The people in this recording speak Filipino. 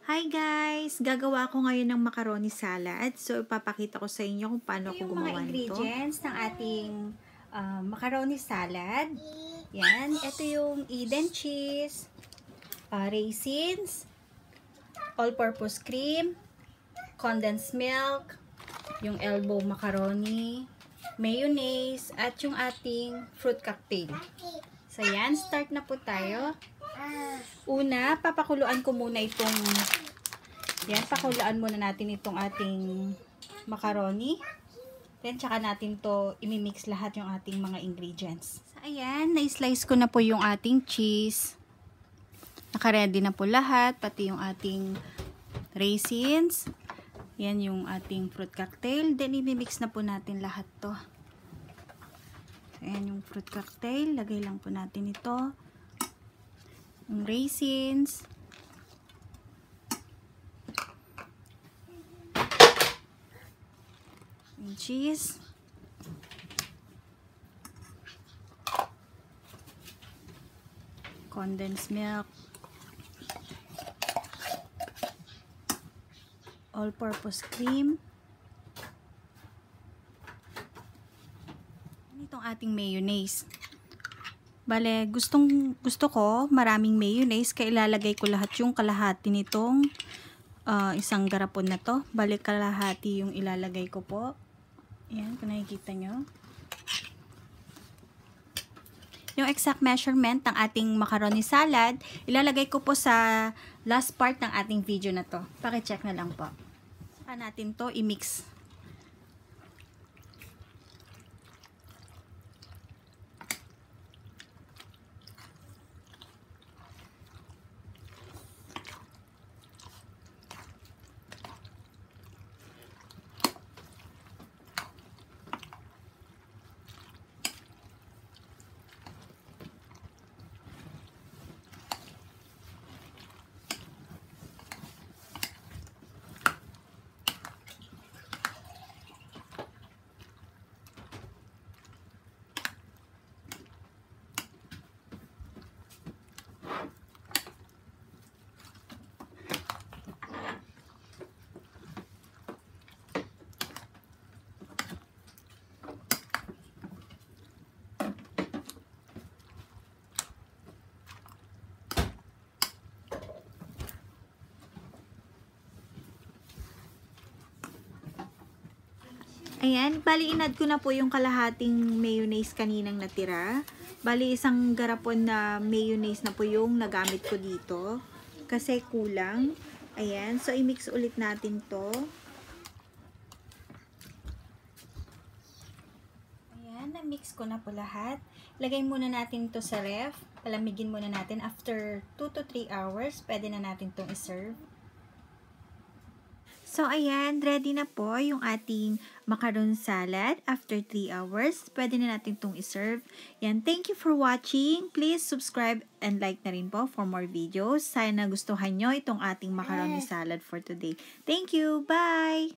Hi guys! Gagawa ko ngayon ng macaroni salad. So, ipapakita ko sa inyo kung paano ako gumawa nito. Ito yung mga ingredients ng ating macaroni salad. Yan. Ito yung Eden cheese, raisins, all-purpose cream, condensed milk, yung elbow macaroni, mayonnaise, at yung ating fruit cocktail. So, yan. Start na po tayo. Una, papakuluan ko muna itong pakuluan muna natin itong ating macaroni. Then, tsaka natin to imimix lahat yung ating mga ingredients. So, ayan, na-slice ko na po yung ating cheese. Naka-ready na po lahat, pati yung ating raisins. Yan yung ating fruit cocktail. Then, imimix na po natin lahat to. So, ayan yung fruit cocktail. Lagay lang po natin ito. Yung raisins, yung cheese, condensed milk, all-purpose cream, itong ating mayonnaise. Bale, gusto ko maraming mayonnaise, kaya ilalagay ko lahat yung kalahati nitong isang garapon na to. Bale, kalahati yung ilalagay ko po. Ayan, kung nakikita nyo. Yung exact measurement ng ating macaroni salad, ilalagay ko po sa last part ng ating video na to. Paki-check na lang po. Saka natin to i-mix. Ayan, bali inad ko na po yung kalahating mayonnaise kaninang natira. Bali isang garapon na mayonnaise na po yung nagamit ko dito. Kasi kulang. Ayan, so i-mix ulit natin to. Ayan, na-mix ko na po lahat. Lagay muna natin to sa ref. Palamigin muna natin. After 2 to 3 hours, pwede na natin tong i-serve. So, ayan, ready na po yung ating macaron salad after 3 hours. Pwede na natin itong iserve. Yan, thank you for watching. Please subscribe and like na rin po for more videos. Sana gustuhan nyo itong ating macaroni salad for today. Thank you. Bye!